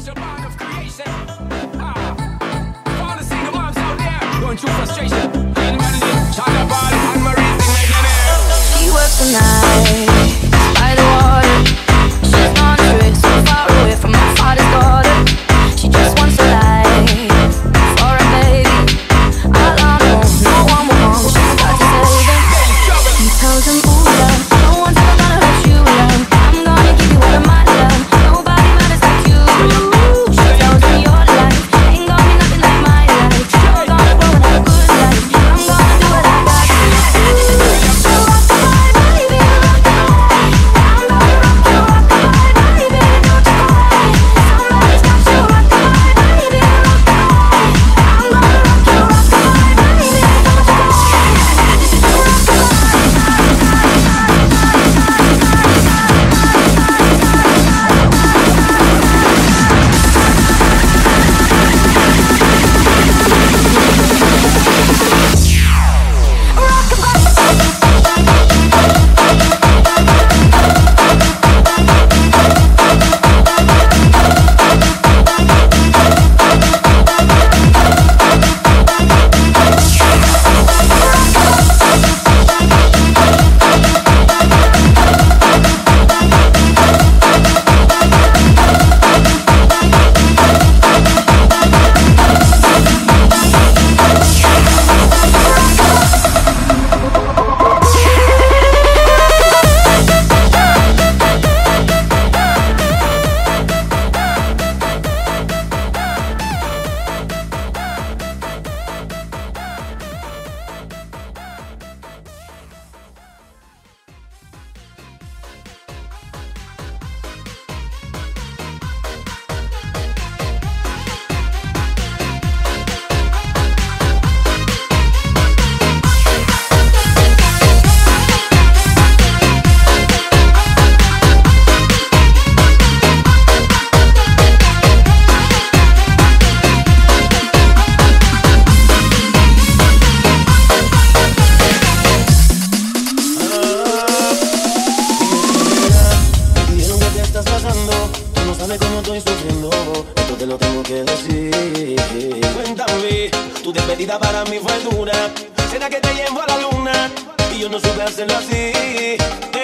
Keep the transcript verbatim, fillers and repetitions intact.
special bond of creation. Ah, all the single moms out there going through frustration. Clean Randy, China Ball, and Marie sing like that. She works the night by the water. She's gone astray, so far away from my father's daughter. She just wants a life for a baby. All on her own, no one will home. She's got to save her. He tells him, ooh, love, no one's ever gonna hurt you, love. I'm gonna give you all of my love. Nobody matters like you. She tells him your life ain't gonna be nothing like my life. You're gonna grow and have a good life. I'm gonna do what I got to do. So rock-a-bye, baby, rock-a-bye. I'm gonna rock you, rock-a-bye, baby, don't you cry. Somebody's got you, rock-a-bye, baby, rock-a-bye. I'm gonna rock you, rock-a-bye, baby, don't you cry. Cuéntame, tu despedida para mí fue dura. Será que te llevo a la luna y yo no supe hacerlo así.